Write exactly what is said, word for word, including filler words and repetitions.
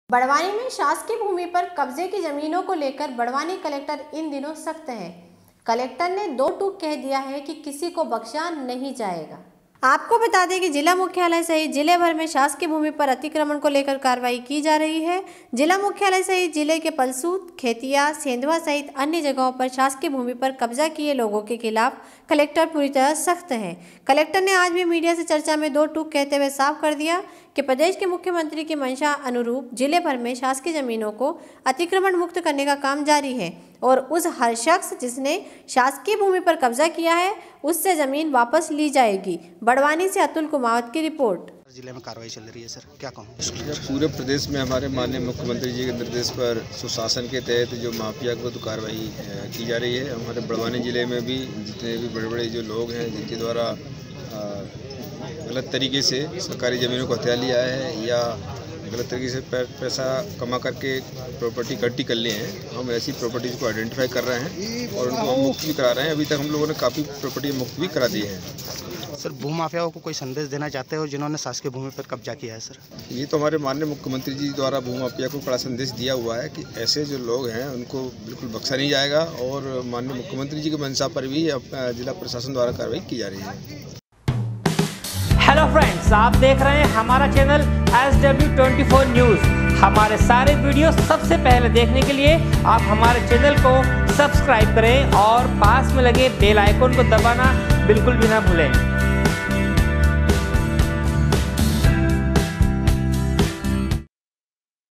बड़वानी में शासकीय भूमि पर कब्जे की जमीनों को लेकर बड़वानी कलेक्टर इन दिनों सख्त है। कलेक्टर ने दो टूक कह दिया है कि किसी को बख्शा नहीं जाएगा। आपको बता दें कि जिला मुख्यालय सहित जिले भर में शासकीय भूमि पर अतिक्रमण को लेकर कार्रवाई की जा रही है। जिला मुख्यालय सहित जिले के पलसूत, खेतिया, सेंधवा सहित अन्य जगहों पर शासकीय भूमि पर कब्जा किए लोगों के खिलाफ कलेक्टर पूरी तरह सख्त है। कलेक्टर ने आज भी मीडिया से चर्चा में दो टूक कहते हुए साफ कर दिया कि प्रदेश के मुख्यमंत्री की मंशा अनुरूप जिले भर में शासकीय जमीनों को अतिक्रमण मुक्त करने का काम जारी है और उस हर शख्स जिसने शासकीय भूमि पर कब्जा किया है उससे जमीन वापस ली जाएगी। बड़वानी से अतुल कुमावत की रिपोर्ट। जिले में कार्रवाई चल रही है सर, क्या कहूँ? पूरे प्रदेश में हमारे माननीय मुख्यमंत्री जी के निर्देश पर सुशासन के तहत जो माफिया को तो कार्रवाई की जा रही है। हमारे बड़वानी जिले में भी जितने भी बड़े बड़े जो लोग हैं जिनके द्वारा गलत तरीके से सरकारी ज़मीनों को हथिया लिया है या गलत तरीके से पैसा कमा करके प्रॉपर्टी इकट्ठी कर लिए हैं, हम ऐसी प्रॉपर्टीज़ को आइडेंटिफाई कर रहे हैं और उनको हम मुक्त भी करा रहे हैं। अभी तक हम लोगों ने काफ़ी प्रॉपर्टी मुक्त भी करा दी है। सर, भू माफियाओं को कोई संदेश देना चाहते हो जिन्होंने शासकीय भूमि पर कब्जा किया है? सर, ये तो हमारे माननीय मुख्यमंत्री जी द्वारा भू माफिया को बड़ा संदेश दिया हुआ है कि ऐसे जो लोग हैं उनको बिल्कुल बख्शा नहीं जाएगा और माननीय मुख्यमंत्री जी की मंशा पर भी जिला प्रशासन द्वारा कार्रवाई की जा रही है। हेलो फ्रेंड्स, आप देख रहे हैं हमारा channel S W twenty four news. हमारे सारे वीडियो सबसे पहले देखने के लिए आप हमारे चैनल को सब्सक्राइब करें और पास में लगे बेल आइकन को दबाना बिल्कुल भी ना भूलें।